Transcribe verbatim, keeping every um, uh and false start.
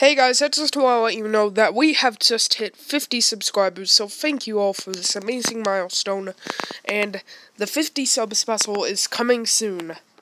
Hey guys, I just want to let you know that we have just hit fifty subscribers, so thank you all for this amazing milestone, and the fifty sub special is coming soon.